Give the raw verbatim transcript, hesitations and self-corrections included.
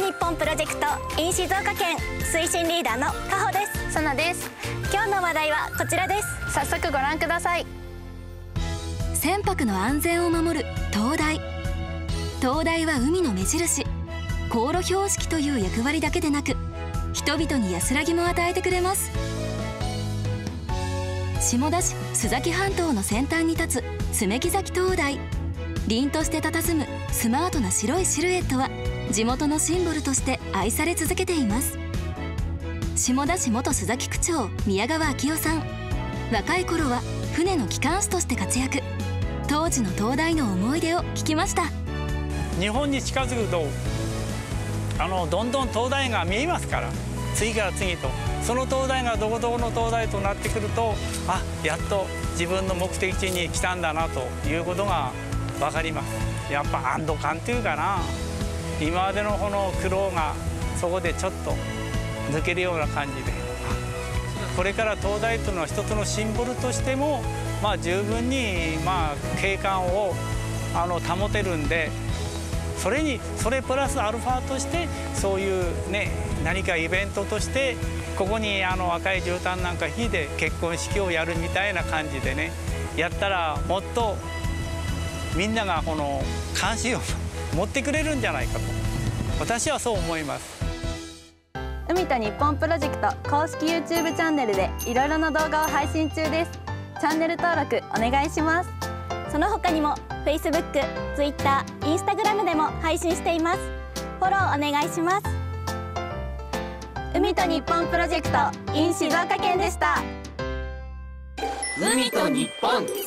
日本プロジェクト in 静岡県推進リーダーのかほです。 さなです。 今日の話題はこちらです。 早速ご覧ください。 船舶の安全を守る灯台。灯台は海の目印、航路標識という役割だけでなく、人々に安らぎも与えてくれます。下田市須崎半島の先端に立つ爪木崎灯台。凛として佇むスマートな白いシルエットは地元のシンボルとして愛され続けています。下田市元須崎区長宮川昭夫さん、若い頃は船の機関士として活躍。当時の灯台の思い出を聞きました。 日本に近づくとあのどんどん灯台が見えますから、次から次とその灯台がどこどこの灯台となってくると、あ、やっと自分の目的地に来たんだなということが分かります。やっぱ安堵感というかな、今までのこの苦労がそこでちょっと抜けるような感じで、これから灯台というのは一つのシンボルとしても、まあ、十分にまあ景観をあの保てるんで、それにそれプラスアルファとしてそういうね、何かイベントとしてここにあの赤い絨毯なんか引いて結婚式をやるみたいな感じでね、やったらもっとみんながこの関心を持ってくれるんじゃないかと、私はそう思います。 海と日本プロジェクト公式 ユーチューブ チャンネルでいろいろな動画を配信中です。チャンネル登録お願いします。 その他にも Facebook、Twitter、Instagram でも配信しています。フォローお願いします。海と日本プロジェクト in 静岡県でした。 海と日本。